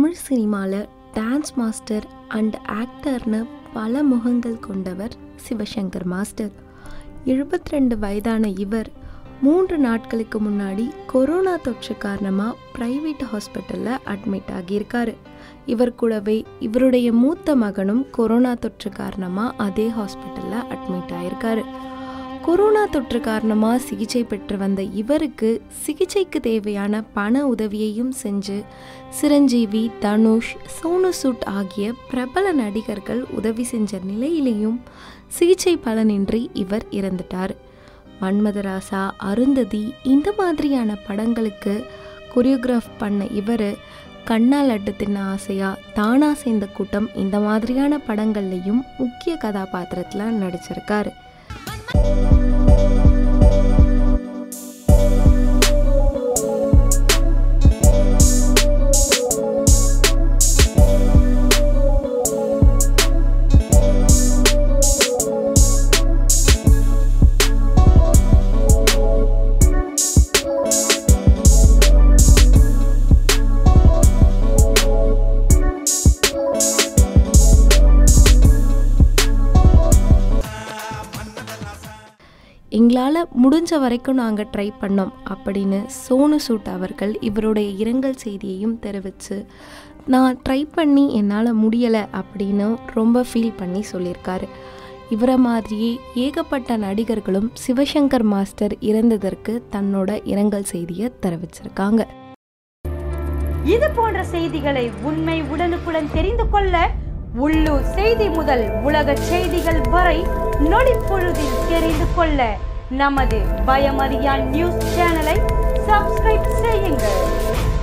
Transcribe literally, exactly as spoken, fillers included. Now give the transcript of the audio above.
தமிழ் சினிமாவில் dance master and ஆக்டர்னு பல முகங்கள் கொண்டவர் சிவசங்கர் மாஸ்டர். எழுபத்தி ரெண்டு வயதான இவர் மூன்று நாட்களுக்கு முன்னாடி கொரோனா தொற்று காரணமாக ப்ரைவேட் ஹாஸ்பிட்டலில் அட்மிட் ஆகியிருக்காரு. இவர் கூடவே இவருடைய மூத்த மகனும் கொரோனா தொற்று காரணமாக அதே ஹாஸ்பிட்டலில் அட்மிட் ஆகியிருக்காரு. கொரோனா தொற்று காரணமாக சிகிச்சை பெற்று வந்த இவருக்கு சிகிச்சைக்கு தேவையான பண உதவியையும் செஞ்சு சிரஞ்சீவி, தனுஷ், சோனு சூட் ஆகிய பிரபல நடிகர்கள் உதவி செஞ்ச நிலையிலையும் சிகிச்சை பலனின்றி இவர் இறந்துட்டார். மன்மதராசா, அருந்ததி இந்த மாதிரியான படங்களுக்கு கொரியோகிராஃப் பண்ண இவர் கண்ணால் அட்டு தின்ன ஆசையா, தானா சேர்ந்த கூட்டம் இந்த மாதிரியான படங்கள்லையும் முக்கிய கதாபாத்திரத்தில் நடிச்சிருக்காரு. எங்களால் முடிஞ்ச வரைக்கும் நாங்கள் ட்ரை பண்ணோம் அப்படின்னு சோனு சூட் அவர்கள் இவருடைய இரங்கல் செய்தியையும் தெரிவித்து, நான் ட்ரை பண்ணி என்னால் முடியலை அப்படின்னு ரொம்ப ஃபீல் பண்ணி சொல்லியிருக்காரு. இவரை மாதிரியே ஏகப்பட்ட நடிகர்களும் சிவசங்கர் மாஸ்டர் இறந்ததற்கு தன்னோட இரங்கல் செய்தியை தெரிவிச்சிருக்காங்க. இது போன்ற செய்திகளை உண்மை உடனுக்குடன் தெரிந்து கொள்ள உள்ளூர் செய்தி முதல் உலக செய்திகள் வரை நொடிப்பொழுதில் தெரிந்து கொள்ள நமது பயமறியான் நியூஸ் சேனலை சப்ஸ்கிரைப் செய்யுங்கள்.